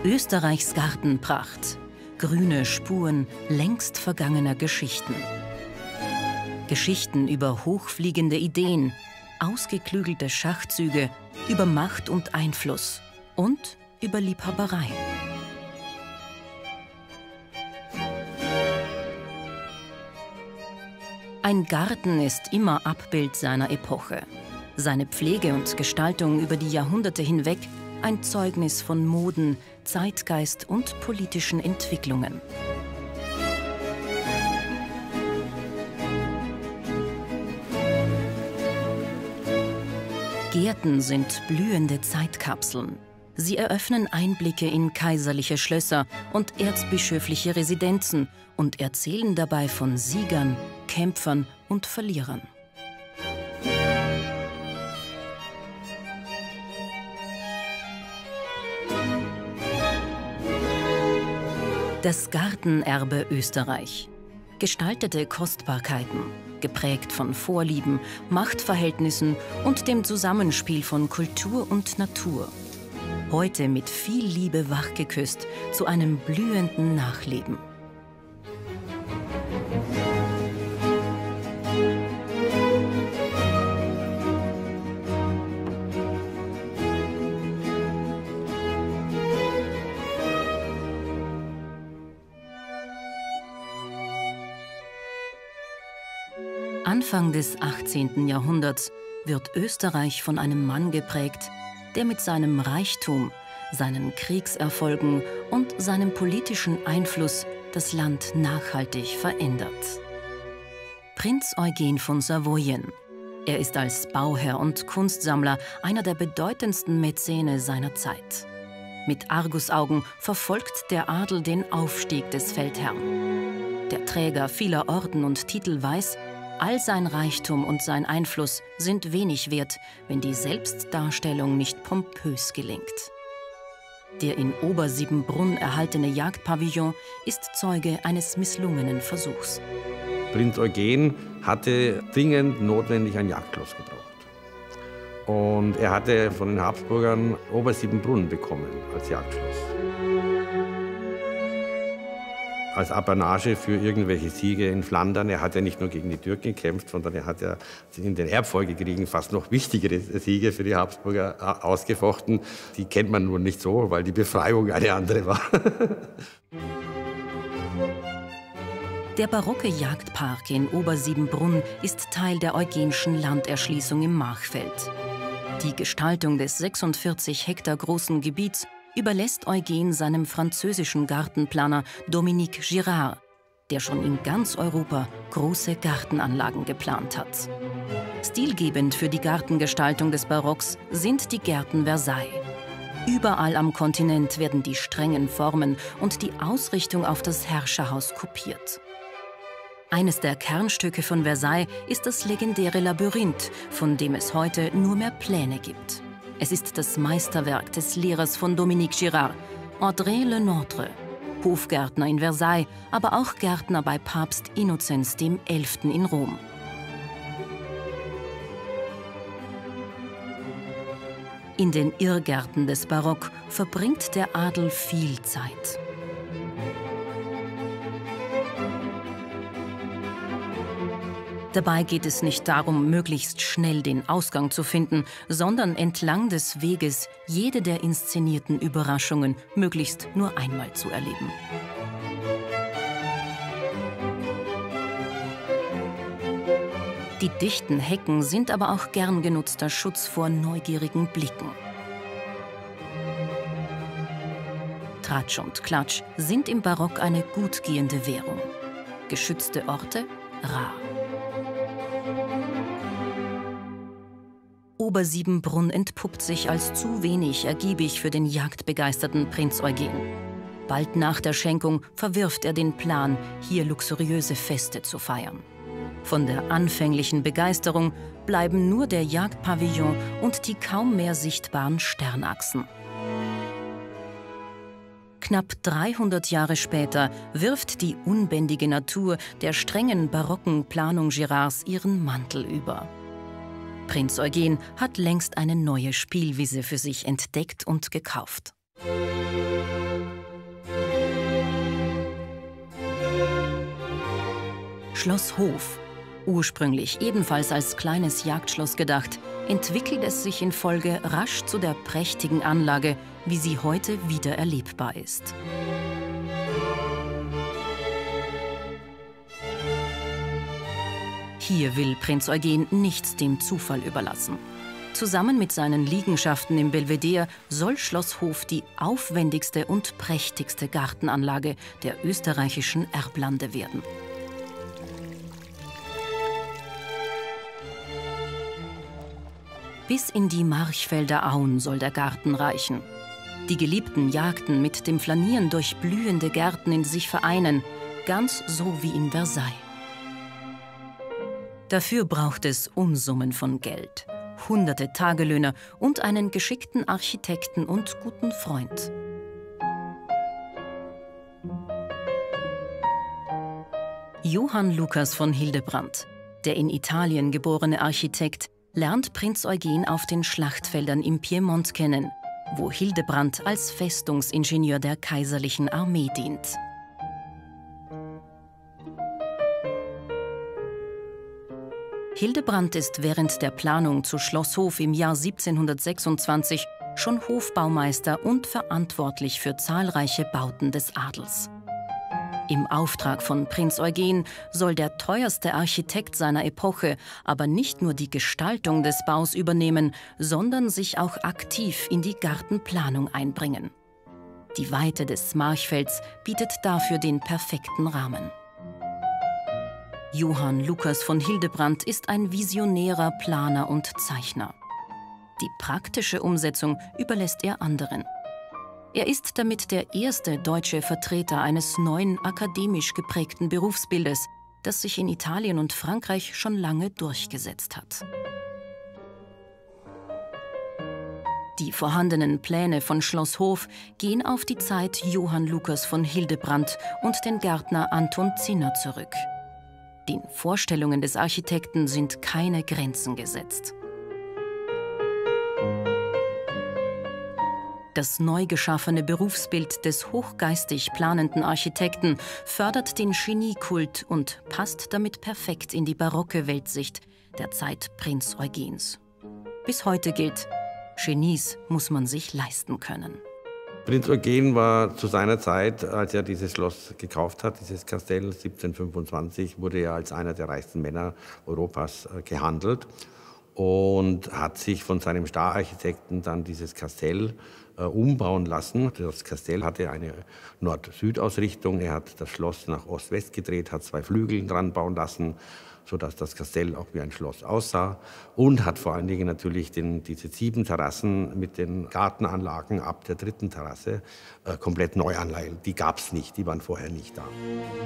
Österreichs Gartenpracht. Grüne Spuren längst vergangener Geschichten. Geschichten über hochfliegende Ideen, ausgeklügelte Schachzüge, über Macht und Einfluss und über Liebhaberei. Ein Garten ist immer Abbild seiner Epoche. Seine Pflege und Gestaltung über die Jahrhunderte hinweg ein Zeugnis von Moden, Zeitgeist und politischen Entwicklungen. Gärten sind blühende Zeitkapseln. Sie eröffnen Einblicke in kaiserliche Schlösser und erzbischöfliche Residenzen und erzählen dabei von Siegern, Kämpfern und Verlierern. Das Gartenerbe Österreich. Gestaltete Kostbarkeiten, geprägt von Vorlieben, Machtverhältnissen und dem Zusammenspiel von Kultur und Natur. Heute mit viel Liebe wachgeküsst zu einem blühenden Nachleben. Anfang des 18. Jahrhunderts wird Österreich von einem Mann geprägt, der mit seinem Reichtum, seinen Kriegserfolgen und seinem politischen Einfluss das Land nachhaltig verändert. Prinz Eugen von Savoyen. Er ist als Bauherr und Kunstsammler einer der bedeutendsten Mäzene seiner Zeit. Mit Argusaugen verfolgt der Adel den Aufstieg des Feldherrn. Der Träger vieler Orden und Titel weiß, all sein Reichtum und sein Einfluss sind wenig wert, wenn die Selbstdarstellung nicht pompös gelingt. Der in Obersiebenbrunn erhaltene Jagdpavillon ist Zeuge eines misslungenen Versuchs. Prinz Eugen hatte dringend notwendig ein Jagdschloss gebraucht. Und er hatte von den Habsburgern Obersiebenbrunn bekommen als Jagdschloss. Als Apanage für irgendwelche Siege in Flandern. Er hat ja nicht nur gegen die Türken gekämpft, sondern er hat ja in den Erbfolgekriegen fast noch wichtigere Siege für die Habsburger ausgefochten. Die kennt man nur nicht so, weil die Befreiung eine andere war. Der barocke Jagdpark in Obersiebenbrunn ist Teil der eugenischen Landerschließung im Machfeld. Die Gestaltung des 46 Hektar großen Gebiets überlässt Eugen seinem französischen Gartenplaner Dominique Girard, der schon in ganz Europa große Gartenanlagen geplant hat. Stilgebend für die Gartengestaltung des Barocks sind die Gärten Versailles. Überall am Kontinent werden die strengen Formen und die Ausrichtung auf das Herrscherhaus kopiert. Eines der Kernstücke von Versailles ist das legendäre Labyrinth, von dem es heute nur mehr Pläne gibt. Es ist das Meisterwerk des Lehrers von Dominique Girard, André Le Nôtre, Hofgärtner in Versailles, aber auch Gärtner bei Papst Innozenz XI. In Rom. In den Irrgärten des Barock verbringt der Adel viel Zeit. Dabei geht es nicht darum, möglichst schnell den Ausgang zu finden, sondern entlang des Weges jede der inszenierten Überraschungen möglichst nur einmal zu erleben. Die dichten Hecken sind aber auch gern genutzter Schutz vor neugierigen Blicken. Tratsch und Klatsch sind im Barock eine gut gehende Währung. Geschützte Orte rar. Obersiebenbrunn entpuppt sich als zu wenig ergiebig für den jagdbegeisterten Prinz Eugen. Bald nach der Schenkung verwirft er den Plan, hier luxuriöse Feste zu feiern. Von der anfänglichen Begeisterung bleiben nur der Jagdpavillon und die kaum mehr sichtbaren Sternachsen. Knapp 300 Jahre später wirft die unbändige Natur der strengen barocken Planung Girards ihren Mantel über. Prinz Eugen hat längst eine neue Spielwiese für sich entdeckt und gekauft. Schloss Hof, ursprünglich ebenfalls als kleines Jagdschloss gedacht, entwickelt es sich in Folge rasch zu der prächtigen Anlage, wie sie heute wieder erlebbar ist. Hier will Prinz Eugen nichts dem Zufall überlassen. Zusammen mit seinen Liegenschaften im Belvedere soll Schloss Hof die aufwendigste und prächtigste Gartenanlage der österreichischen Erblande werden. Bis in die Marchfelder Auen soll der Garten reichen. Die Geliebten jagten mit dem Flanieren durch blühende Gärten in sich vereinen, ganz so wie in Versailles. Dafür braucht es Unsummen von Geld, hunderte Tagelöhner und einen geschickten Architekten und guten Freund. Johann Lucas von Hildebrandt, der in Italien geborene Architekt, lernt Prinz Eugen auf den Schlachtfeldern im Piemont kennen, wo Hildebrandt als Festungsingenieur der kaiserlichen Armee dient. Hildebrandt ist während der Planung zu Schloss Hof im Jahr 1726 schon Hofbaumeister und verantwortlich für zahlreiche Bauten des Adels. Im Auftrag von Prinz Eugen soll der teuerste Architekt seiner Epoche aber nicht nur die Gestaltung des Baus übernehmen, sondern sich auch aktiv in die Gartenplanung einbringen. Die Weite des Marchfelds bietet dafür den perfekten Rahmen. Johann Lucas von Hildebrandt ist ein visionärer Planer und Zeichner. Die praktische Umsetzung überlässt er anderen. Er ist damit der erste deutsche Vertreter eines neuen akademisch geprägten Berufsbildes, das sich in Italien und Frankreich schon lange durchgesetzt hat. Die vorhandenen Pläne von Schloss Hof gehen auf die Zeit Johann Lucas von Hildebrandt und den Gärtner Anton Zinner zurück. Den Vorstellungen des Architekten sind keine Grenzen gesetzt. Das neu geschaffene Berufsbild des hochgeistig planenden Architekten fördert den Geniekult und passt damit perfekt in die barocke Weltsicht der Zeit Prinz Eugens. Bis heute gilt, Genies muss man sich leisten können. Prinz Eugen war zu seiner Zeit, als er dieses Schloss gekauft hat, dieses Kastell 1725, wurde er als einer der reichsten Männer Europas gehandelt und hat sich von seinem Stararchitekten dann dieses Kastell umbauen lassen. Das Kastell hatte eine Nord-Süd-Ausrichtung. Er hat das Schloss nach Ost-West gedreht, hat 2 Flügel dran bauen lassen, sodass das Kastell auch wie ein Schloss aussah. Und hat vor allen Dingen natürlich diese 7 Terrassen mit den Gartenanlagen ab der 3. Terrasse komplett neu anlegt. Die gab es nicht, die waren vorher nicht da.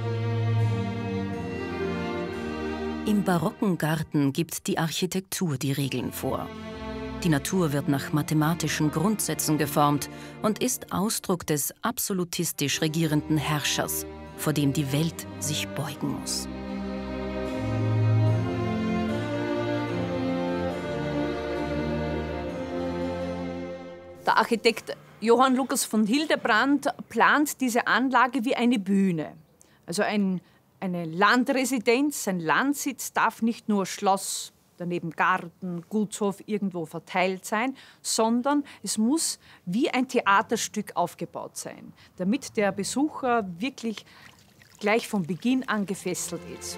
Im barocken Garten gibt die Architektur die Regeln vor. Die Natur wird nach mathematischen Grundsätzen geformt und ist Ausdruck des absolutistisch regierenden Herrschers, vor dem die Welt sich beugen muss. Der Architekt Johann Lucas von Hildebrandt plant diese Anlage wie eine Bühne. Also eine Landresidenz, ein Landsitz darf nicht nur Schloss, daneben Garten, Gutshof irgendwo verteilt sein, sondern es muss wie ein Theaterstück aufgebaut sein, damit der Besucher wirklich gleich von Beginn an gefesselt ist.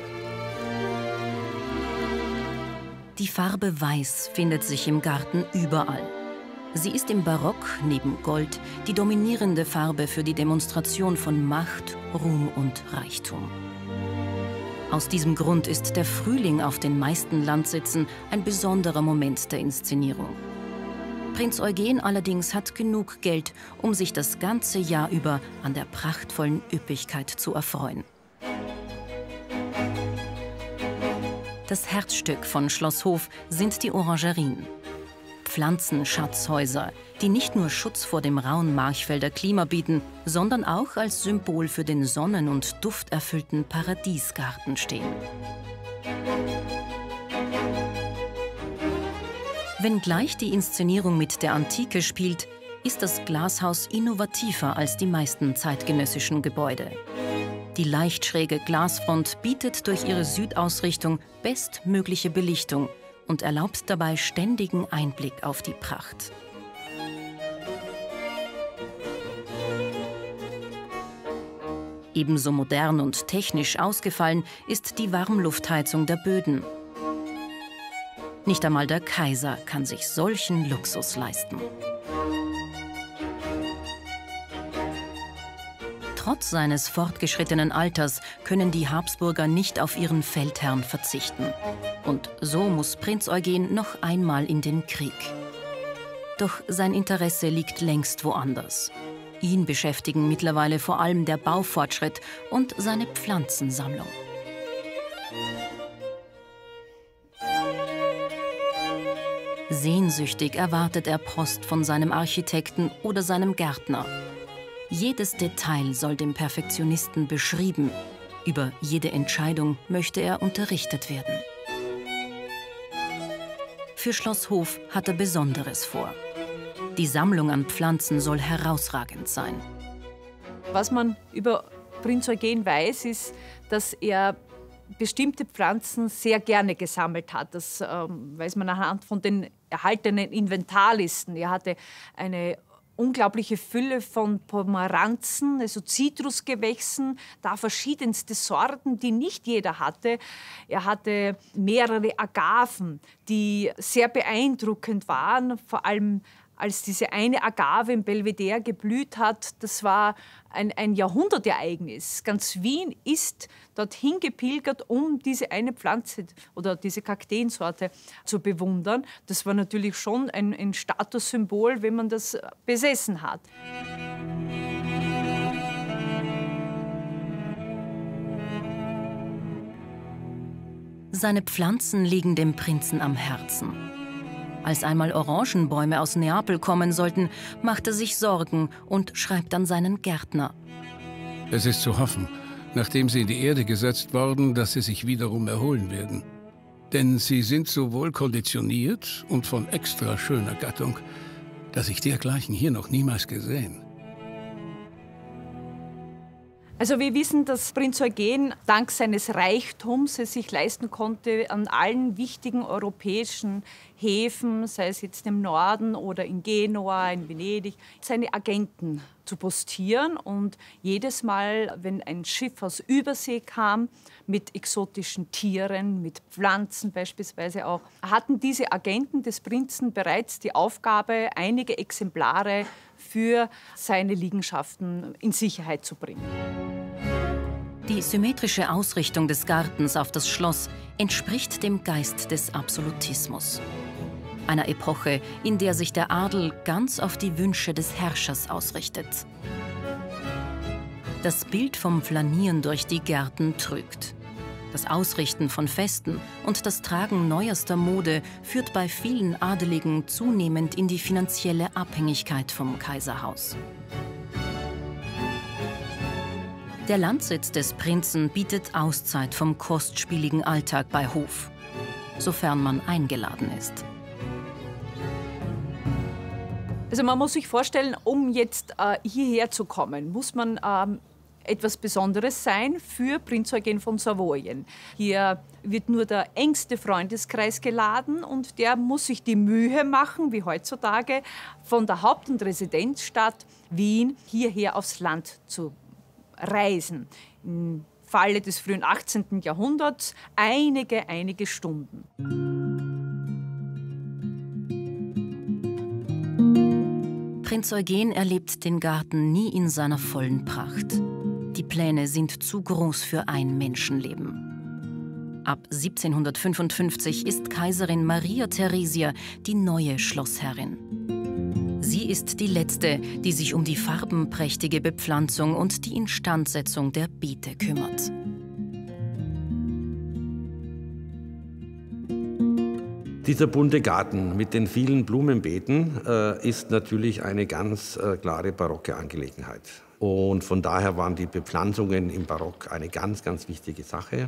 Die Farbe Weiß findet sich im Garten überall. Sie ist im Barock neben Gold die dominierende Farbe für die Demonstration von Macht, Ruhm und Reichtum. Aus diesem Grund ist der Frühling auf den meisten Landsitzen ein besonderer Moment der Inszenierung. Prinz Eugen allerdings hat genug Geld, um sich das ganze Jahr über an der prachtvollen Üppigkeit zu erfreuen. Das Herzstück von Schloss Hof sind die Orangerien. Pflanzenschatzhäuser, die nicht nur Schutz vor dem rauen Marchfelder Klima bieten, sondern auch als Symbol für den sonnen- und dufterfüllten Paradiesgarten stehen. Wenngleich die Inszenierung mit der Antike spielt, ist das Glashaus innovativer als die meisten zeitgenössischen Gebäude. Die leicht schräge Glasfront bietet durch ihre Südausrichtung bestmögliche Belichtung und erlaubt dabei ständigen Einblick auf die Pracht. Ebenso modern und technisch ausgefallen ist die Warmluftheizung der Böden. Nicht einmal der Kaiser kann sich solchen Luxus leisten. Trotz seines fortgeschrittenen Alters können die Habsburger nicht auf ihren Feldherrn verzichten. Und so muss Prinz Eugen noch einmal in den Krieg. Doch sein Interesse liegt längst woanders. Ihn beschäftigen mittlerweile vor allem der Baufortschritt und seine Pflanzensammlung. Sehnsüchtig erwartet er Post von seinem Architekten oder seinem Gärtner. Jedes Detail soll dem Perfektionisten beschrieben. Über jede Entscheidung möchte er unterrichtet werden. Für Schloss Hof hat er Besonderes vor. Die Sammlung an Pflanzen soll herausragend sein. Was man über Prinz Eugen weiß, ist, dass er bestimmte Pflanzen sehr gerne gesammelt hat. Das weiß man anhand von den erhaltenen Inventarlisten. Er hatte eine unglaubliche Fülle von Pomeranzen, also Zitrusgewächsen, da verschiedenste Sorten, die nicht jeder hatte. Er hatte mehrere Agaven, die sehr beeindruckend waren, vor allem als diese eine Agave im Belvedere geblüht hat. Das war ein Jahrhundertereignis. Ganz Wien ist dorthin gepilgert, um diese eine Pflanze oder diese Kakteensorte zu bewundern. Das war natürlich schon ein Statussymbol, wenn man das besessen hat. Seine Pflanzen liegen dem Prinzen am Herzen. Als einmal Orangenbäume aus Neapel kommen sollten, macht er sich Sorgen und schreibt an seinen Gärtner. Es ist zu hoffen, nachdem sie in die Erde gesetzt worden, dass sie sich wiederum erholen werden. Denn sie sind so wohl konditioniert und von extra schöner Gattung, dass ich dergleichen hier noch niemals gesehen. Also wir wissen, dass Prinz Eugen dank seines Reichtums es sich leisten konnte, an allen wichtigen europäischen Häfen, sei es jetzt im Norden oder in Genua, in Venedig, seine Agenten zu postieren. Und jedes Mal, wenn ein Schiff aus Übersee kam, mit exotischen Tieren, mit Pflanzen beispielsweise auch, hatten diese Agenten des Prinzen bereits die Aufgabe, einige Exemplare für seine Liegenschaften in Sicherheit zu bringen. Die symmetrische Ausrichtung des Gartens auf das Schloss entspricht dem Geist des Absolutismus. Einer Epoche, in der sich der Adel ganz auf die Wünsche des Herrschers ausrichtet. Das Bild vom Flanieren durch die Gärten trügt. Das Ausrichten von Festen und das Tragen neuester Mode führt bei vielen Adeligen zunehmend in die finanzielle Abhängigkeit vom Kaiserhaus. Der Landsitz des Prinzen bietet Auszeit vom kostspieligen Alltag bei Hof, sofern man eingeladen ist. Also man muss sich vorstellen, um jetzt hierher zu kommen, muss man etwas Besonderes sein für Prinz Eugen von Savoyen. Hier wird nur der engste Freundeskreis geladen und der muss sich die Mühe machen, wie heutzutage, von der Haupt- und Residenzstadt Wien hierher aufs Land zu reisen. Im Falle des frühen 18. Jahrhunderts einige Stunden. Prinz Eugen erlebt den Garten nie in seiner vollen Pracht. Die Pläne sind zu groß für ein Menschenleben. Ab 1755 ist Kaiserin Maria Theresia die neue Schlossherrin. Sie ist die letzte, die sich um die farbenprächtige Bepflanzung und die Instandsetzung der Beete kümmert. Dieser bunte Garten mit den vielen Blumenbeeten ist natürlich eine ganz klare barocke Angelegenheit. Und von daher waren die Bepflanzungen im Barock eine ganz wichtige Sache.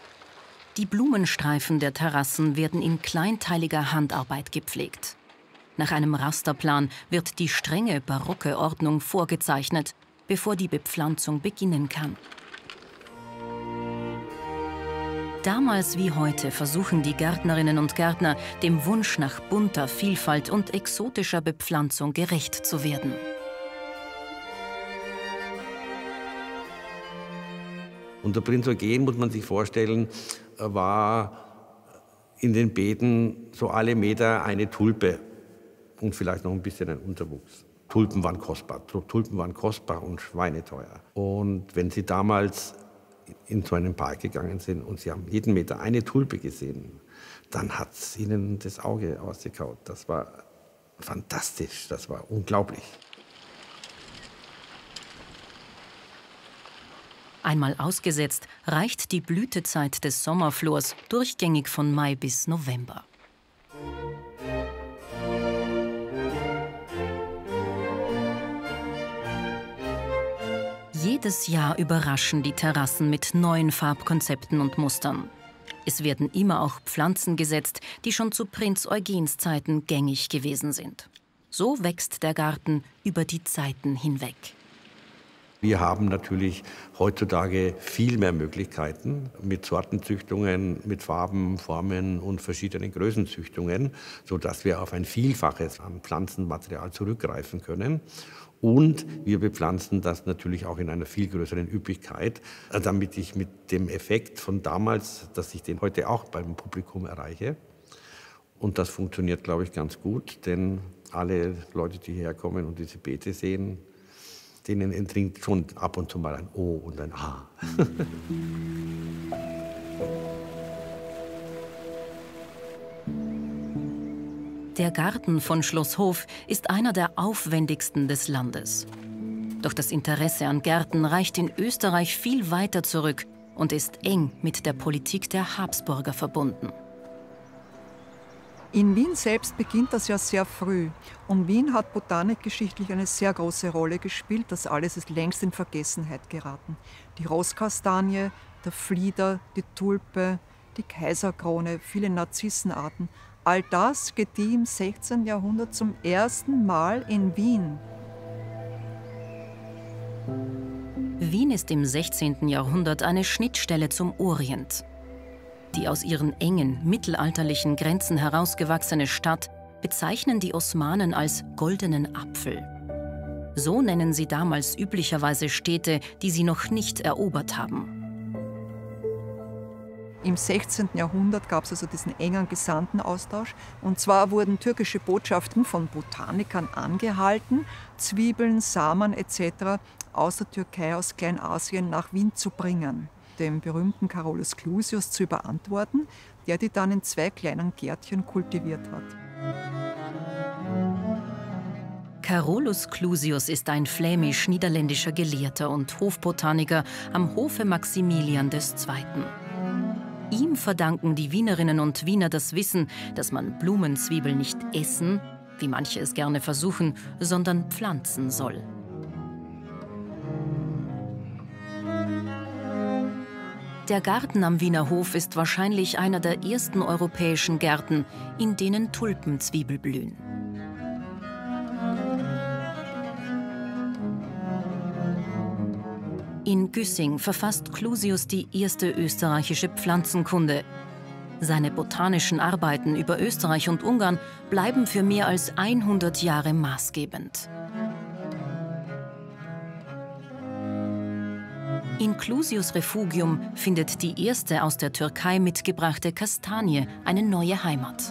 Die Blumenstreifen der Terrassen werden in kleinteiliger Handarbeit gepflegt. Nach einem Rasterplan wird die strenge barocke Ordnung vorgezeichnet, bevor die Bepflanzung beginnen kann. Damals wie heute versuchen die Gärtnerinnen und Gärtner, dem Wunsch nach bunter Vielfalt und exotischer Bepflanzung gerecht zu werden. Und der Prinz Eugen, muss man sich vorstellen, war in den Beeten so alle Meter eine Tulpe und vielleicht noch ein bisschen ein Unterwuchs. Tulpen waren kostbar und schweineteuer. Und wenn Sie damals in so einen Park gegangen sind und Sie haben jeden Meter eine Tulpe gesehen, dann hat es Ihnen das Auge ausgekaut. Das war fantastisch, das war unglaublich. Einmal ausgesetzt, reicht die Blütezeit des Sommerflors durchgängig von Mai bis November. Jedes Jahr überraschen die Terrassen mit neuen Farbkonzepten und Mustern. Es werden immer auch Pflanzen gesetzt, die schon zu Prinz Eugens Zeiten gängig gewesen sind. So wächst der Garten über die Zeiten hinweg. Wir haben natürlich heutzutage viel mehr Möglichkeiten mit Sortenzüchtungen, mit Farben, Formen und verschiedenen Größenzüchtungen, sodass wir auf ein Vielfaches an Pflanzenmaterial zurückgreifen können. Und wir bepflanzen das natürlich auch in einer viel größeren Üppigkeit, damit ich mit dem Effekt von damals, dass ich den heute auch beim Publikum erreiche. Und das funktioniert, glaube ich, ganz gut, denn alle Leute, die hierher kommen und diese Beete sehen, denen entringt schon ab und zu mal ein O und ein A. Der Garten von Schloss Hof ist einer der aufwendigsten des Landes. Doch das Interesse an Gärten reicht in Österreich viel weiter zurück und ist eng mit der Politik der Habsburger verbunden. In Wien selbst beginnt das ja sehr früh. Und Wien hat botanikgeschichtlich eine sehr große Rolle gespielt. Das alles ist längst in Vergessenheit geraten. Die Rosskastanie, der Flieder, die Tulpe, die Kaiserkrone, viele Narzissenarten. All das gedieh im 16. Jahrhundert zum ersten Mal in Wien. Wien ist im 16. Jahrhundert eine Schnittstelle zum Orient. Die aus ihren engen, mittelalterlichen Grenzen herausgewachsene Stadt bezeichnen die Osmanen als goldenen Apfel. So nennen sie damals üblicherweise Städte, die sie noch nicht erobert haben. Im 16. Jahrhundert gab es also diesen engen Gesandtenaustausch. Und zwar wurden türkische Botschaften von Botanikern angehalten, Zwiebeln, Samen etc. aus der Türkei, aus Kleinasien nach Wien zu bringen, dem berühmten Carolus Clusius zu überantworten, der die dann in 2 kleinen Gärtchen kultiviert hat. Carolus Clusius ist ein flämisch-niederländischer Gelehrter und Hofbotaniker am Hofe Maximilian II. Ihm verdanken die Wienerinnen und Wiener das Wissen, dass man Blumenzwiebeln nicht essen, wie manche es gerne versuchen, sondern pflanzen soll. Der Garten am Wiener Hof ist wahrscheinlich einer der ersten europäischen Gärten, in denen Tulpenzwiebel blühen. In Güssing verfasst Clusius die erste österreichische Pflanzenkunde. Seine botanischen Arbeiten über Österreich und Ungarn bleiben für mehr als 100 Jahre maßgebend. In Clusius' Refugium findet die erste aus der Türkei mitgebrachte Kastanie eine neue Heimat.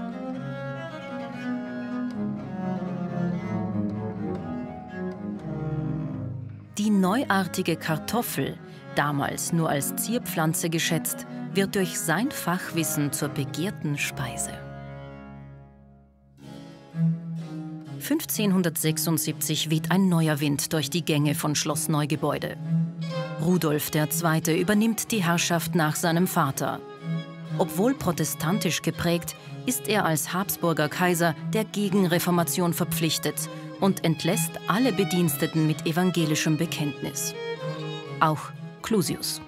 Die neuartige Kartoffel, damals nur als Zierpflanze geschätzt, wird durch sein Fachwissen zur begehrten Speise. 1576 weht ein neuer Wind durch die Gänge von Schloss Neugebäude. Rudolf II. Übernimmt die Herrschaft nach seinem Vater. Obwohl protestantisch geprägt, ist er als Habsburger Kaiser der Gegenreformation verpflichtet und entlässt alle Bediensteten mit evangelischem Bekenntnis. Auch Clusius.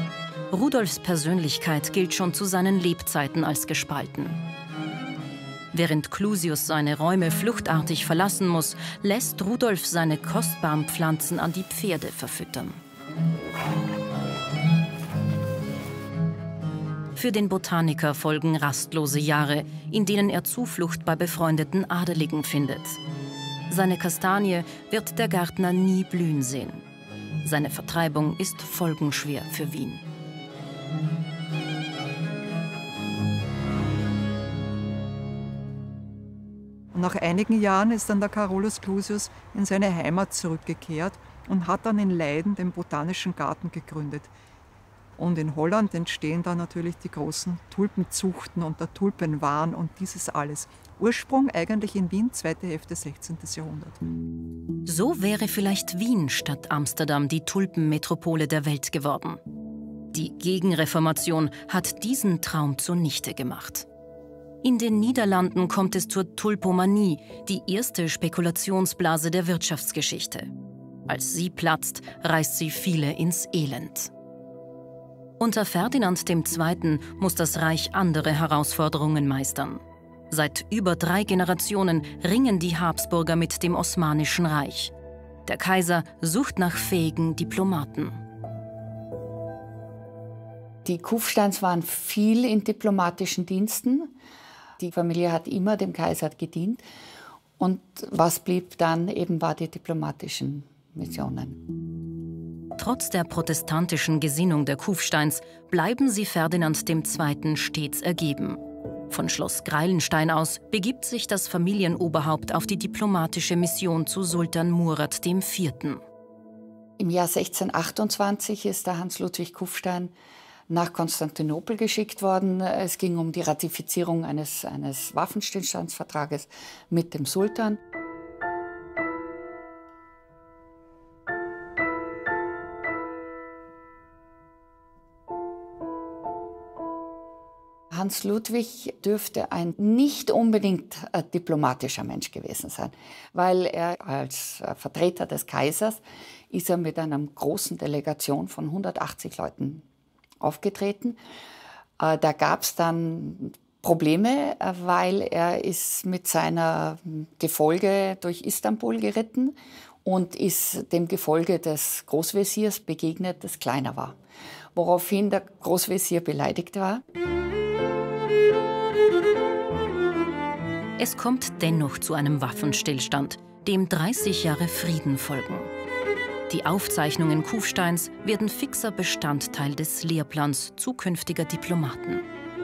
Rudolfs Persönlichkeit gilt schon zu seinen Lebzeiten als gespalten. Während Clusius seine Räume fluchtartig verlassen muss, lässt Rudolf seine kostbaren Pflanzen an die Pferde verfüttern. Für den Botaniker folgen rastlose Jahre, in denen er Zuflucht bei befreundeten Adeligen findet. Seine Kastanie wird der Gärtner nie blühen sehen. Seine Vertreibung ist folgenschwer für Wien. Nach einigen Jahren ist dann der Carolus Clusius in seine Heimat zurückgekehrt und hat dann in Leiden den Botanischen Garten gegründet. Und in Holland entstehen dann natürlich die großen Tulpenzuchten und der Tulpenwahn und dieses alles. Ursprung eigentlich in Wien, zweite Hälfte 16. Jahrhundert. So wäre vielleicht Wien statt Amsterdam die Tulpenmetropole der Welt geworden. Die Gegenreformation hat diesen Traum zunichte gemacht. In den Niederlanden kommt es zur Tulpomanie, die erste Spekulationsblase der Wirtschaftsgeschichte. Als sie platzt, reißt sie viele ins Elend. Unter Ferdinand II. Muss das Reich andere Herausforderungen meistern. Seit über 3 Generationen ringen die Habsburger mit dem Osmanischen Reich. Der Kaiser sucht nach fähigen Diplomaten. Die Kufsteins waren viel in diplomatischen Diensten. Die Familie hat immer dem Kaiser gedient. Und was blieb dann eben, war die diplomatischen Missionen. Trotz der protestantischen Gesinnung der Kufsteins bleiben sie Ferdinand II. Stets ergeben. Von Schloss Greillenstein aus begibt sich das Familienoberhaupt auf die diplomatische Mission zu Sultan Murad IV. Im Jahr 1628 ist der Hans-Ludwig Kufstein nach Konstantinopel geschickt worden. Es ging um die Ratifizierung eines Waffenstillstandsvertrages mit dem Sultan. Hans Ludwig dürfte ein nicht unbedingt diplomatischer Mensch gewesen sein, weil er als Vertreter des Kaisers ist er mit einer großen Delegation von 180 Leuten aufgetreten. Da gab es dann Probleme, weil er ist mit seiner Gefolge durch Istanbul geritten und ist dem Gefolge des Großveziers begegnet, das kleiner war. Woraufhin der Großvezier beleidigt war. Es kommt dennoch zu einem Waffenstillstand, dem 30 Jahre Frieden folgen. Die Aufzeichnungen Kufsteins werden fixer Bestandteil des Lehrplans zukünftiger Diplomaten.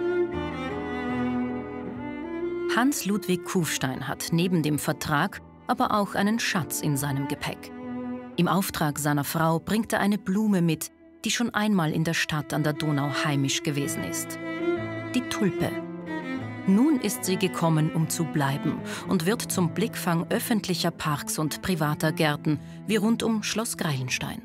Hans Ludwig Kufstein hat neben dem Vertrag aber auch einen Schatz in seinem Gepäck. Im Auftrag seiner Frau bringt er eine Blume mit, die schon einmal in der Stadt an der Donau heimisch gewesen ist. Die Tulpe. Nun ist sie gekommen, um zu bleiben und wird zum Blickfang öffentlicher Parks und privater Gärten, wie rund um Schloss Greillenstein.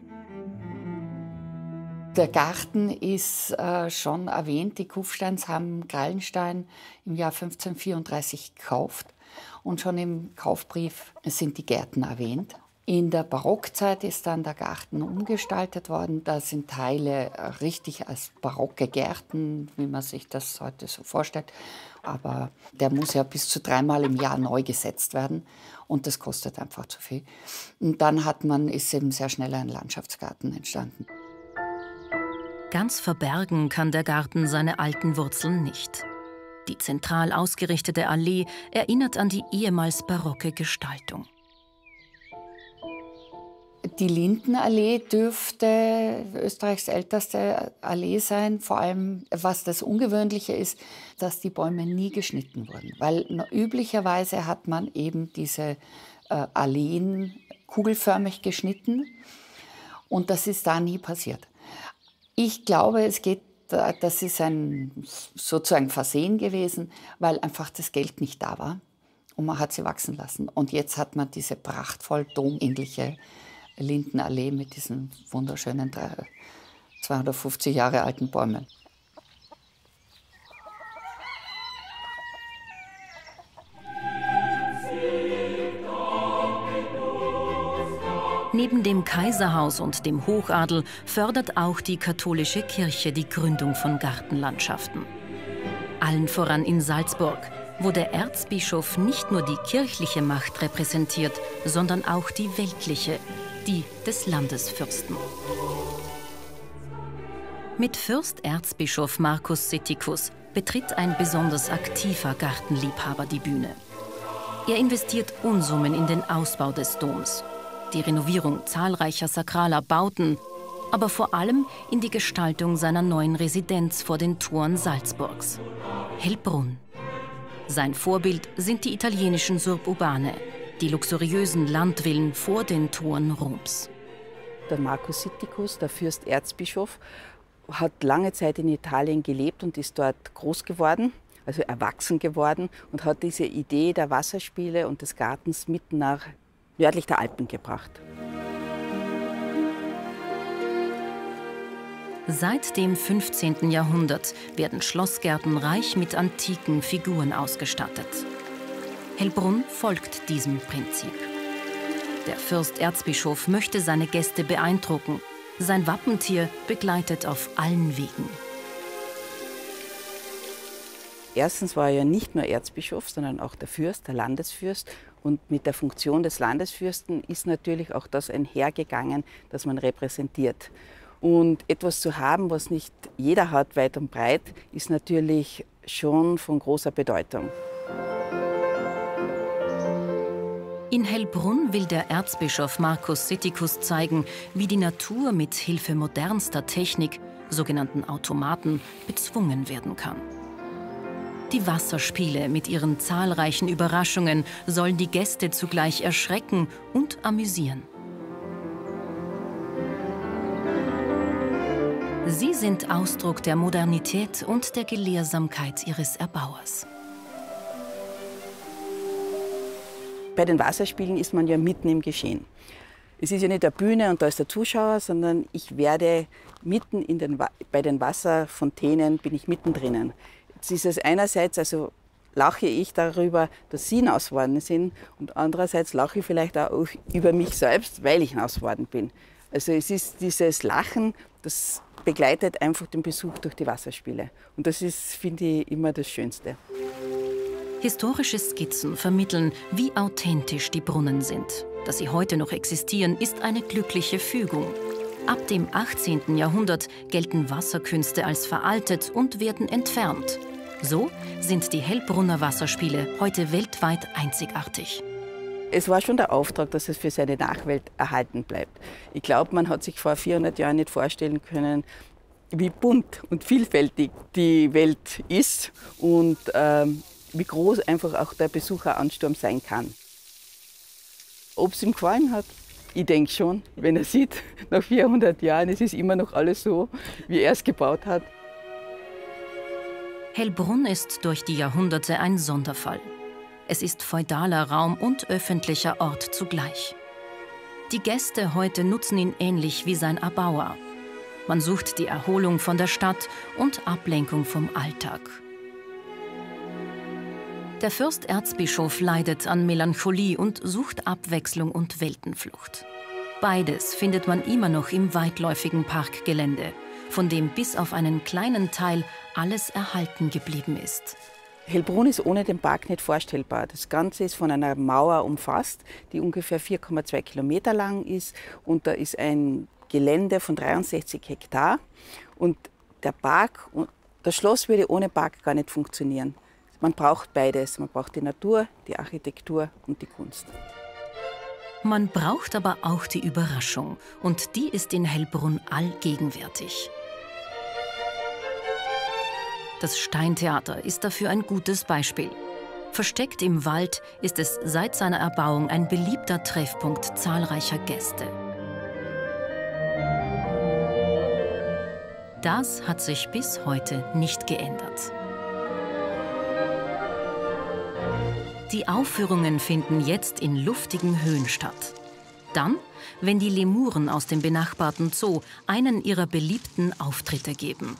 Der Garten ist schon erwähnt. Die Kufsteins haben Greillenstein im Jahr 1534 gekauft und schon im Kaufbrief sind die Gärten erwähnt. In der Barockzeit ist dann der Garten umgestaltet worden. Da sind Teile richtig als barocke Gärten, wie man sich das heute so vorstellt. Aber der muss ja bis zu 3-mal im Jahr neu gesetzt werden und das kostet einfach zu viel. Und dann ist eben sehr schnell ein Landschaftsgarten entstanden. Ganz verbergen kann der Garten seine alten Wurzeln nicht. Die zentral ausgerichtete Allee erinnert an die ehemals barocke Gestaltung. Die Lindenallee dürfte Österreichs älteste Allee sein. Vor allem, was das Ungewöhnliche ist, dass die Bäume nie geschnitten wurden. Weil üblicherweise hat man eben diese Alleen kugelförmig geschnitten und das ist da nie passiert. Ich glaube, das ist ein sozusagen Versehen gewesen, weil einfach das Geld nicht da war und man hat sie wachsen lassen. Und jetzt hat man diese prachtvoll domähnliche Lindenallee mit diesen wunderschönen 250 Jahre alten Bäumen. Neben dem Kaiserhaus und dem Hochadel fördert auch die katholische Kirche die Gründung von Gartenlandschaften. Allen voran in Salzburg. wo der Erzbischof nicht nur die kirchliche Macht repräsentiert, sondern auch die weltliche, die des Landesfürsten. Mit Fürsterzbischof Markus Sittikus betritt ein besonders aktiver Gartenliebhaber die Bühne. Er investiert Unsummen in den Ausbau des Doms, die Renovierung zahlreicher sakraler Bauten, aber vor allem in die Gestaltung seiner neuen Residenz vor den Toren Salzburgs, Hellbrunn. Sein Vorbild sind die italienischen Suburbane, die luxuriösen Landvillen vor den Toren Roms. Der Markus Sittikus, der Fürsterzbischof, hat lange Zeit in Italien gelebt und ist dort groß geworden, also erwachsen geworden, und hat diese Idee der Wasserspiele und des Gartens mitten nach nördlich der Alpen gebracht. Seit dem 15. Jahrhundert werden Schlossgärten reich mit antiken Figuren ausgestattet. Hellbrunn folgt diesem Prinzip. Der Fürsterzbischof möchte seine Gäste beeindrucken. Sein Wappentier begleitet auf allen Wegen. Erstens war er ja nicht nur Erzbischof, sondern auch der Fürst, der Landesfürst. Und mit der Funktion des Landesfürsten ist natürlich auch das einhergegangen, das man repräsentiert. Und etwas zu haben, was nicht jeder hat, weit und breit, ist natürlich schon von großer Bedeutung. In Hellbrunn will der Erzbischof Markus Sittikus zeigen, wie die Natur mit Hilfe modernster Technik, sogenannten Automaten, bezwungen werden kann. Die Wasserspiele mit ihren zahlreichen Überraschungen sollen die Gäste zugleich erschrecken und amüsieren. Sie sind Ausdruck der Modernität und der Gelehrsamkeit ihres Erbauers. Bei den Wasserspielen ist man ja mitten im Geschehen. Es ist ja nicht eine Bühne und da ist der Zuschauer, sondern ich werde mitten bei den Wasserfontänen, bin ich mittendrin. Jetzt ist es einerseits, also lache ich darüber, dass Sie nass geworden sind, und andererseits lache ich vielleicht auch über mich selbst, weil ich nass geworden bin. Also es ist dieses Lachen, das begleitet einfach den Besuch durch die Wasserspiele. Und das ist, finde ich, immer das Schönste. Historische Skizzen vermitteln, wie authentisch die Brunnen sind. Dass sie heute noch existieren, ist eine glückliche Fügung. Ab dem 18. Jahrhundert gelten Wasserkünste als veraltet und werden entfernt. So sind die Hellbrunner Wasserspiele heute weltweit einzigartig. Es war schon der Auftrag, dass es für seine Nachwelt erhalten bleibt. Ich glaube, man hat sich vor 400 Jahren nicht vorstellen können, wie bunt und vielfältig die Welt ist und wie groß einfach auch der Besucheransturm sein kann. Ob es ihm gefallen hat? Ich denke schon, wenn er sieht, nach 400 Jahren, es ist immer noch alles so, wie er es gebaut hat. Hellbrunn ist durch die Jahrhunderte ein Sonderfall. Es ist feudaler Raum und öffentlicher Ort zugleich. Die Gäste heute nutzen ihn ähnlich wie sein Erbauer. Man sucht die Erholung von der Stadt und Ablenkung vom Alltag. Der Fürsterzbischof leidet an Melancholie und sucht Abwechslung und Weltenflucht. Beides findet man immer noch im weitläufigen Parkgelände, von dem bis auf einen kleinen Teil alles erhalten geblieben ist. Hellbrunn ist ohne den Park nicht vorstellbar. Das Ganze ist von einer Mauer umfasst, die ungefähr 4,2 Kilometer lang ist. Und da ist ein Gelände von 63 Hektar. Und der Park, das Schloss würde ohne Park gar nicht funktionieren. Man braucht beides. Man braucht die Natur, die Architektur und die Kunst. Man braucht aber auch die Überraschung. Und die ist in Hellbrunn allgegenwärtig. Das Steintheater ist dafür ein gutes Beispiel. Versteckt im Wald ist es seit seiner Erbauung ein beliebter Treffpunkt zahlreicher Gäste. Das hat sich bis heute nicht geändert. Die Aufführungen finden jetzt in luftigen Höhen statt. Dann, wenn die Lemuren aus dem benachbarten Zoo einen ihrer beliebten Auftritte geben.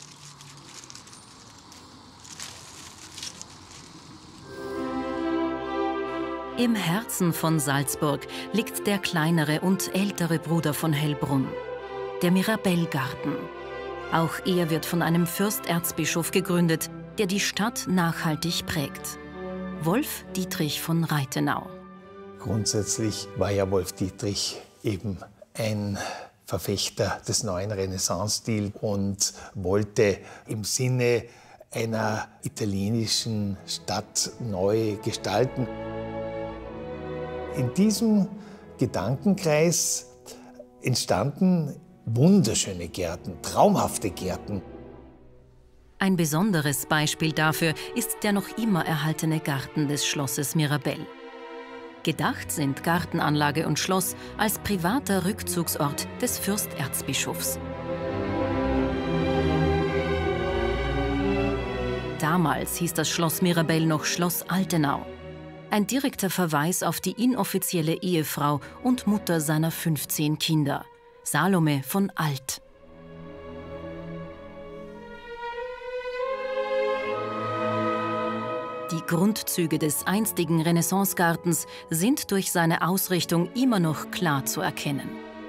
Im Herzen von Salzburg liegt der kleinere und ältere Bruder von Hellbrunn, der Mirabellgarten. Auch er wird von einem Fürsterzbischof gegründet, der die Stadt nachhaltig prägt. Wolf Dietrich von Reithenau. Grundsätzlich war ja Wolf Dietrich eben ein Verfechter des neuen Renaissance-Stils und wollte im Sinne einer italienischen Stadt neu gestalten. In diesem Gedankenkreis entstanden wunderschöne Gärten, traumhafte Gärten. Ein besonderes Beispiel dafür ist der noch immer erhaltene Garten des Schlosses Mirabell. Gedacht sind Gartenanlage und Schloss als privater Rückzugsort des Fürsterzbischofs. Damals hieß das Schloss Mirabell noch Schloss Altenau. Ein direkter Verweis auf die inoffizielle Ehefrau und Mutter seiner 15 Kinder, Salome von Alt. Die Grundzüge des einstigen Renaissancegartens sind durch seine Ausrichtung immer noch klar zu erkennen.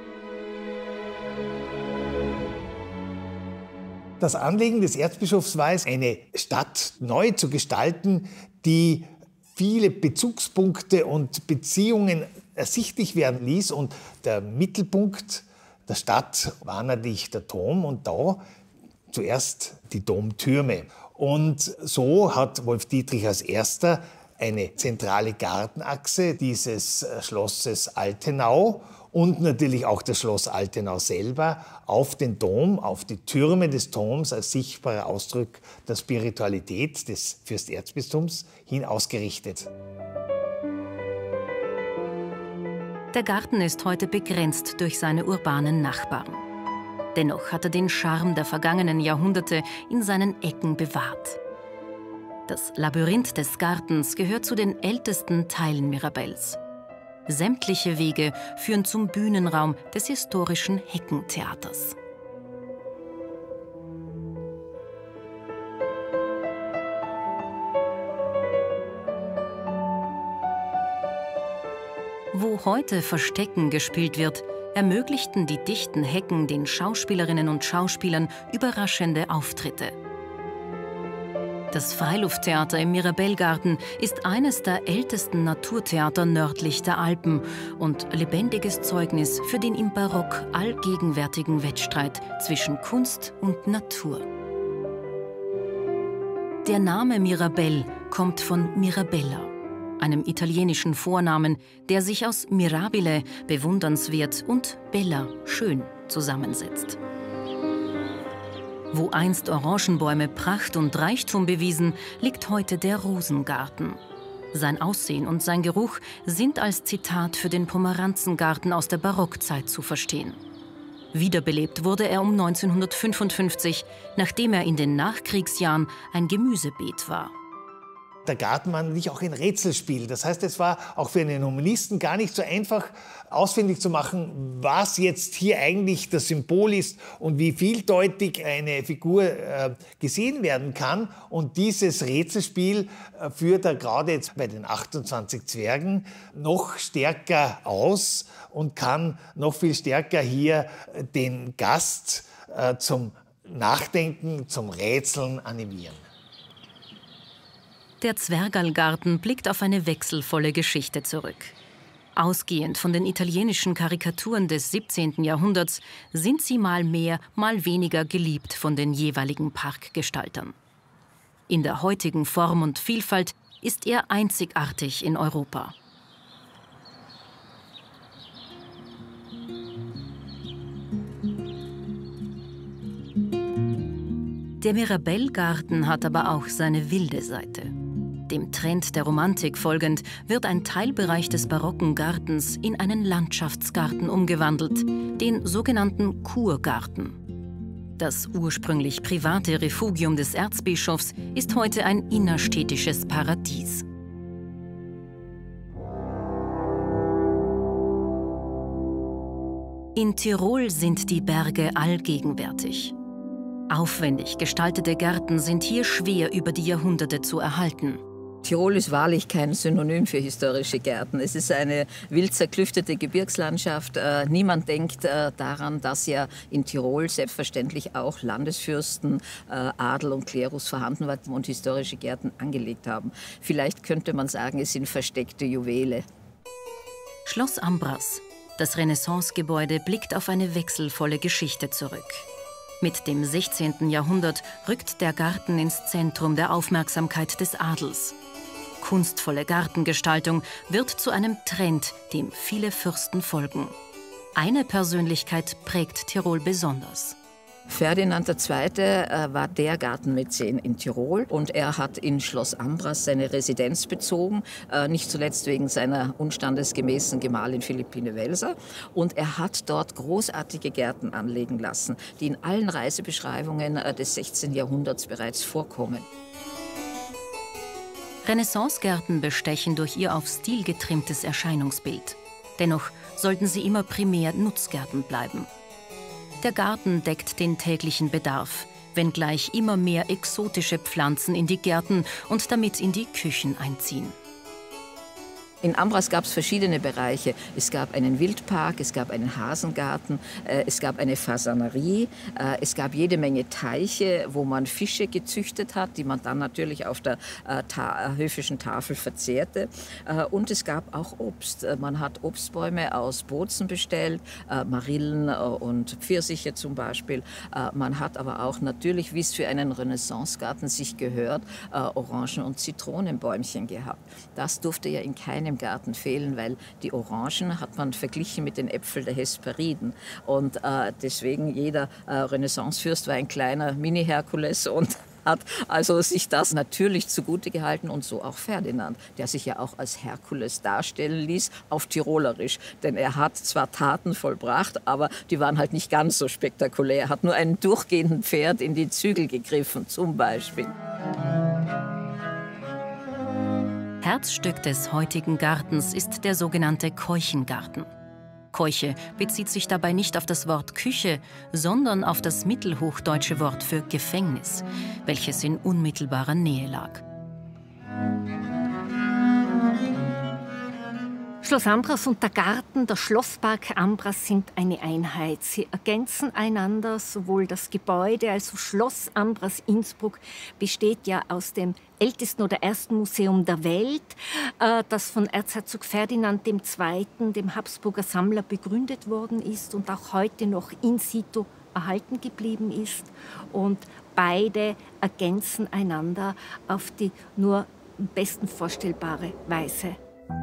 Das Anliegen des Erzbischofs war es, eine Stadt neu zu gestalten, die viele Bezugspunkte und Beziehungen ersichtlich werden ließ. Und der Mittelpunkt der Stadt war natürlich der Dom und da zuerst die Domtürme. Und so hat Wolf Dietrich als erster eine zentrale Gartenachse dieses Schlosses Altenau und natürlich auch das Schloss Altenau selber auf den Dom, auf die Türme des Doms als sichtbarer Ausdruck der Spiritualität des Fürsterzbistums hin ausgerichtet. Der Garten ist heute begrenzt durch seine urbanen Nachbarn. Dennoch hat er den Charme der vergangenen Jahrhunderte in seinen Ecken bewahrt. Das Labyrinth des Gartens gehört zu den ältesten Teilen Mirabells. Sämtliche Wege führen zum Bühnenraum des historischen Heckentheaters. Wo heute Verstecken gespielt wird, ermöglichten die dichten Hecken den Schauspielerinnen und Schauspielern überraschende Auftritte. Das Freilufttheater im Mirabellgarten ist eines der ältesten Naturtheater nördlich der Alpen und lebendiges Zeugnis für den im Barock allgegenwärtigen Wettstreit zwischen Kunst und Natur. Der Name Mirabell kommt von Mirabella, einem italienischen Vornamen, der sich aus mirabile, bewundernswert, und bella, schön, zusammensetzt. Wo einst Orangenbäume Pracht und Reichtum bewiesen, liegt heute der Rosengarten. Sein Aussehen und sein Geruch sind als Zitat für den Pomeranzengarten aus der Barockzeit zu verstehen. Wiederbelebt wurde er um 1955, nachdem er in den Nachkriegsjahren ein Gemüsebeet war. Der Garten war natürlich auch ein Rätselspiel. Das heißt, es war auch für einen Humanisten gar nicht so einfach, ausfindig zu machen, was jetzt hier eigentlich das Symbol ist und wie vieldeutig eine Figur gesehen werden kann. Und dieses Rätselspiel führt er gerade jetzt bei den 28 Zwergen noch stärker aus und kann noch viel stärker hier den Gast zum Nachdenken, zum Rätseln animieren. Der Zwergalgarten blickt auf eine wechselvolle Geschichte zurück. Ausgehend von den italienischen Karikaturen des 17. Jahrhunderts sind sie mal mehr, mal weniger geliebt von den jeweiligen Parkgestaltern. In der heutigen Form und Vielfalt ist er einzigartig in Europa. Der Mirabellgarten hat aber auch seine wilde Seite. Dem Trend der Romantik folgend wird ein Teilbereich des barocken Gartens in einen Landschaftsgarten umgewandelt, den sogenannten Kurgarten. Das ursprünglich private Refugium des Erzbischofs ist heute ein innerstädtisches Paradies. In Tirol sind die Berge allgegenwärtig. Aufwendig gestaltete Gärten sind hier schwer über die Jahrhunderte zu erhalten. Tirol ist wahrlich kein Synonym für historische Gärten. Es ist eine wild zerklüftete Gebirgslandschaft. Niemand denkt daran, dass ja in Tirol selbstverständlich auch Landesfürsten, Adel und Klerus vorhanden waren und historische Gärten angelegt haben. Vielleicht könnte man sagen, es sind versteckte Juwele. Schloss Ambras. Das Renaissancegebäude blickt auf eine wechselvolle Geschichte zurück. Mit dem 16. Jahrhundert rückt der Garten ins Zentrum der Aufmerksamkeit des Adels. Kunstvolle Gartengestaltung wird zu einem Trend, dem viele Fürsten folgen. Eine Persönlichkeit prägt Tirol besonders. Ferdinand II. War der Gartenmäzen in Tirol und er hat in Schloss Ambras seine Residenz bezogen, nicht zuletzt wegen seiner unstandesgemäßen Gemahlin Philippine Welser. Und er hat dort großartige Gärten anlegen lassen, die in allen Reisebeschreibungen des 16. Jahrhunderts bereits vorkommen. Renaissancegärten bestechen durch ihr auf Stil getrimmtes Erscheinungsbild. Dennoch sollten sie immer primär Nutzgärten bleiben. Der Garten deckt den täglichen Bedarf, wenngleich immer mehr exotische Pflanzen in die Gärten und damit in die Küchen einziehen. In Ambras gab es verschiedene Bereiche. Es gab einen Wildpark, es gab einen Hasengarten, es gab eine Fasanerie, es gab jede Menge Teiche, wo man Fische gezüchtet hat, die man dann natürlich auf der höfischen Tafel verzehrte. Und es gab auch Obst. Man hat Obstbäume aus Bozen bestellt, Marillen und Pfirsiche zum Beispiel. Man hat aber auch natürlich, wie es für einen Renaissancegarten sich gehört, Orangen- und Zitronenbäumchen gehabt. Das durfte ja in keinem Garten fehlen, weil die Orangen hat man verglichen mit den Äpfeln der Hesperiden. Und deswegen jeder Renaissancefürst war ein kleiner Mini-Herkules und hat also sich das natürlich zugute gehalten und so auch Ferdinand, der sich ja auch als Herkules darstellen ließ, auf Tirolerisch. Denn er hat zwar Taten vollbracht, aber die waren halt nicht ganz so spektakulär. Er hat nur einem durchgehenden Pferd in die Zügel gegriffen, zum Beispiel. Herzstück des heutigen Gartens ist der sogenannte Keuchengarten. Keuche bezieht sich dabei nicht auf das Wort Küche, sondern auf das mittelhochdeutsche Wort für Gefängnis, welches in unmittelbarer Nähe lag. Schloss Ambras und der Garten, der Schlosspark Ambras sind eine Einheit. Sie ergänzen einander, sowohl das Gebäude, also Schloss Ambras Innsbruck besteht ja aus dem ältesten oder ersten Museum der Welt, das von Erzherzog Ferdinand II., dem Habsburger Sammler, begründet worden ist und auch heute noch in situ erhalten geblieben ist. Und beide ergänzen einander auf die nur am besten vorstellbare Weise.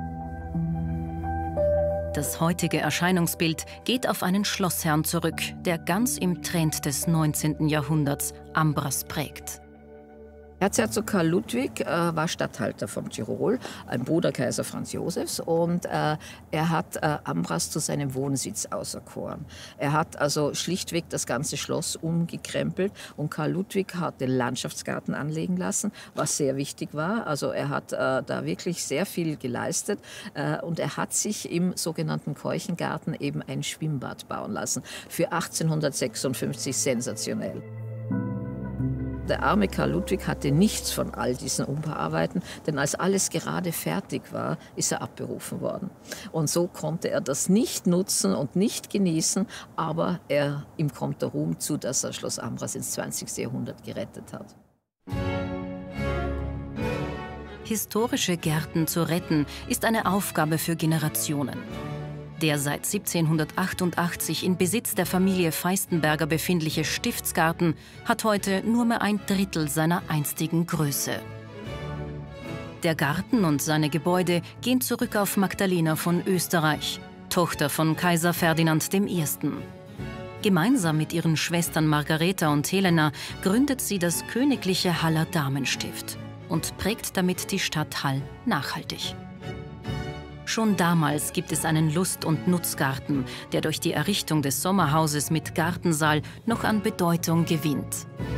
Das heutige Erscheinungsbild geht auf einen Schlossherrn zurück, der ganz im Trend des 19. Jahrhunderts Ambras prägt. Erzherzog Karl Ludwig war Statthalter von Tirol, ein Bruder Kaiser Franz Josefs, und er hat Ambras zu seinem Wohnsitz auserkoren. Er hat also schlichtweg das ganze Schloss umgekrempelt und Karl Ludwig hat den Landschaftsgarten anlegen lassen, was sehr wichtig war. Also er hat da wirklich sehr viel geleistet und er hat sich im sogenannten Keuchengarten eben ein Schwimmbad bauen lassen. Für 1856 sensationell. Der arme Karl Ludwig hatte nichts von all diesen Umbauarbeiten, denn als alles gerade fertig war, ist er abberufen worden. Und so konnte er das nicht nutzen und nicht genießen, aber ihm kommt der Ruhm zu, dass er Schloss Ambras ins 20. Jahrhundert gerettet hat. Historische Gärten zu retten, ist eine Aufgabe für Generationen. Der seit 1788 in Besitz der Familie Feistenberger befindliche Stiftsgarten hat heute nur mehr ein Drittel seiner einstigen Größe. Der Garten und seine Gebäude gehen zurück auf Magdalena von Österreich, Tochter von Kaiser Ferdinand I. Gemeinsam mit ihren Schwestern Margareta und Helena gründet sie das Königliche Haller Damenstift und prägt damit die Stadt Hall nachhaltig. Schon damals gibt es einen Lust- und Nutzgarten, der durch die Errichtung des Sommerhauses mit Gartensaal noch an Bedeutung gewinnt.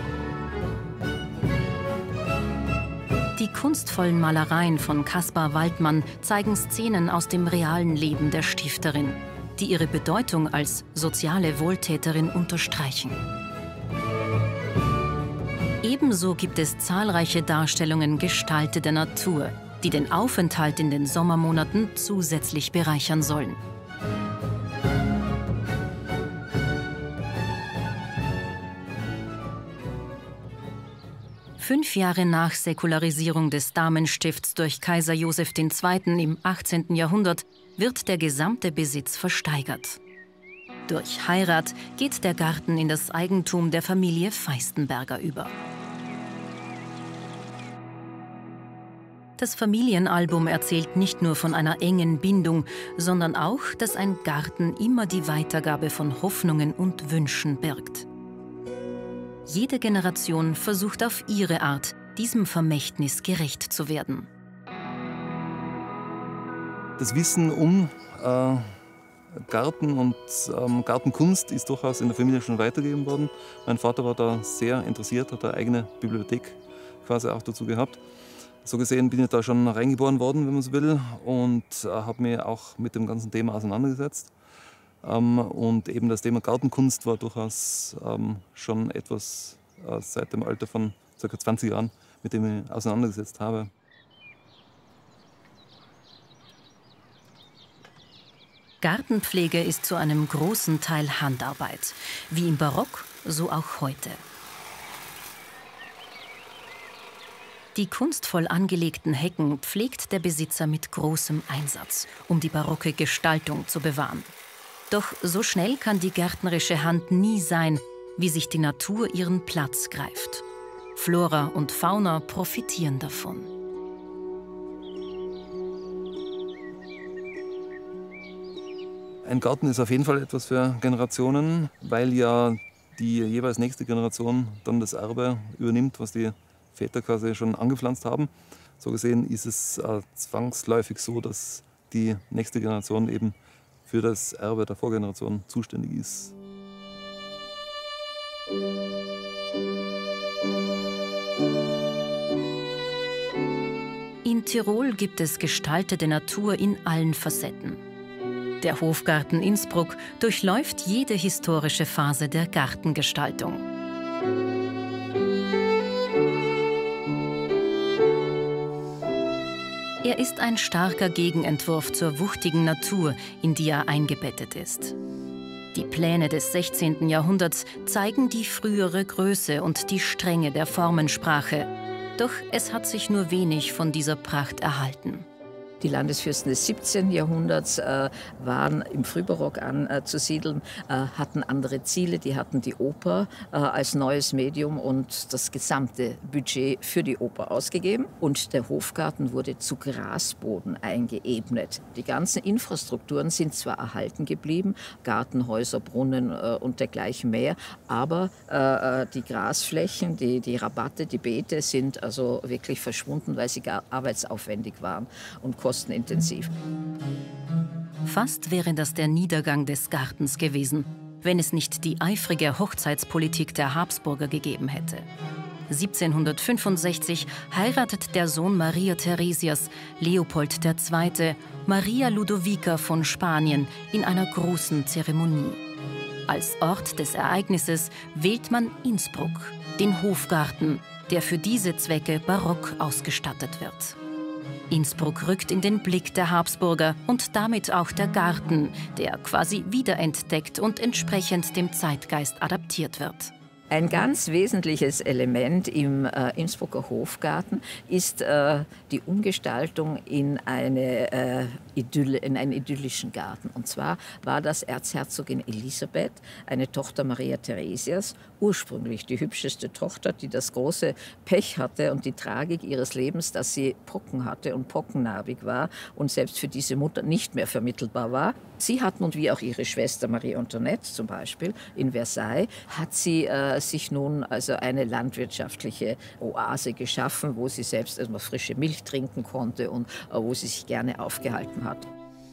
Die kunstvollen Malereien von Caspar Waldmann zeigen Szenen aus dem realen Leben der Stifterin, die ihre Bedeutung als soziale Wohltäterin unterstreichen. Ebenso gibt es zahlreiche Darstellungen gestalteter Natur, die den Aufenthalt in den Sommermonaten zusätzlich bereichern sollen. Fünf Jahre nach Säkularisierung des Damenstifts durch Kaiser Joseph II. Im 18. Jahrhundert wird der gesamte Besitz versteigert. Durch Heirat geht der Garten in das Eigentum der Familie Feistenberger über. Das Familienalbum erzählt nicht nur von einer engen Bindung, sondern auch, dass ein Garten immer die Weitergabe von Hoffnungen und Wünschen birgt. Jede Generation versucht auf ihre Art, diesem Vermächtnis gerecht zu werden. Das Wissen um Garten und Gartenkunst ist durchaus in der Familie schon weitergegeben worden. Mein Vater war da sehr interessiert, hat eine eigene Bibliothek quasi auch dazu gehabt. So gesehen bin ich da schon reingeboren worden, wenn man so will, und habe mich auch mit dem ganzen Thema auseinandergesetzt. Und eben das Thema Gartenkunst war durchaus schon etwas seit dem Alter von ca. 20 Jahren, mit dem ich auseinandergesetzt habe. Gartenpflege ist zu einem großen Teil Handarbeit, wie im Barock, so auch heute. Die kunstvoll angelegten Hecken pflegt der Besitzer mit großem Einsatz, um die barocke Gestaltung zu bewahren. Doch so schnell kann die gärtnerische Hand nie sein, wie sich die Natur ihren Platz greift. Flora und Fauna profitieren davon. Ein Garten ist auf jeden Fall etwas für Generationen, weil ja die jeweils nächste Generation dann das Erbe übernimmt, was die Väter quasi schon angepflanzt haben. So gesehen ist es zwangsläufig so, dass die nächste Generation eben für das Erbe der Vorgeneration zuständig ist. In Tirol gibt es gestaltete Natur in allen Facetten. Der Hofgarten Innsbruck durchläuft jede historische Phase der Gartengestaltung. Er ist ein starker Gegenentwurf zur wuchtigen Natur, in die er eingebettet ist. Die Pläne des 16. Jahrhunderts zeigen die frühere Größe und die Strenge der Formensprache. Doch es hat sich nur wenig von dieser Pracht erhalten. Die Landesfürsten des 17. Jahrhunderts waren im Frühbarock anzusiedeln, hatten andere Ziele. Die hatten die Oper als neues Medium und das gesamte Budget für die Oper ausgegeben. Und der Hofgarten wurde zu Grasboden eingeebnet. Die ganzen Infrastrukturen sind zwar erhalten geblieben, Gartenhäuser, Brunnen und dergleichen mehr, aber die Grasflächen, die Rabatte, die Beete sind also wirklich verschwunden, weil sie gar arbeitsaufwendig waren und kostenintensiv. Fast wäre das der Niedergang des Gartens gewesen, wenn es nicht die eifrige Hochzeitspolitik der Habsburger gegeben hätte. 1765 heiratet der Sohn Maria Theresias, Leopold II., Maria Ludovica von Spanien in einer großen Zeremonie. Als Ort des Ereignisses wählt man Innsbruck, den Hofgarten, der für diese Zwecke barock ausgestattet wird. Innsbruck rückt in den Blick der Habsburger und damit auch der Garten, der quasi wiederentdeckt und entsprechend dem Zeitgeist adaptiert wird. Ein ganz wesentliches Element im Innsbrucker Hofgarten ist die Umgestaltung in einen idyllischen Garten. Und zwar war das Erzherzogin Elisabeth, eine Tochter Maria Theresias, ursprünglich die hübscheste Tochter, die das große Pech hatte und die Tragik ihres Lebens, dass sie Pocken hatte und pockennarbig war und selbst für diese Mutter nicht mehr vermittelbar war. Sie hat nun, wie auch ihre Schwester Marie Antoinette zum Beispiel in Versailles, hat sie sich nun also eine landwirtschaftliche Oase geschaffen, wo sie selbst erstmal frische Milch trinken konnte und wo sie sich gerne aufgehalten hat.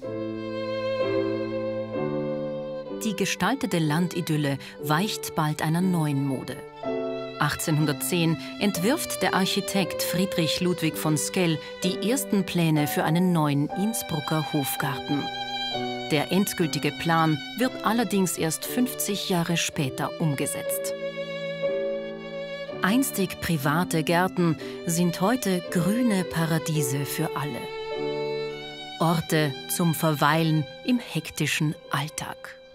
Die gestaltete Landidylle weicht bald einer neuen Mode. 1810 entwirft der Architekt Friedrich Ludwig von Sckell die ersten Pläne für einen neuen Innsbrucker Hofgarten. Der endgültige Plan wird allerdings erst 50 Jahre später umgesetzt. Einstig private Gärten sind heute grüne Paradiese für alle. Orte zum Verweilen im hektischen Alltag.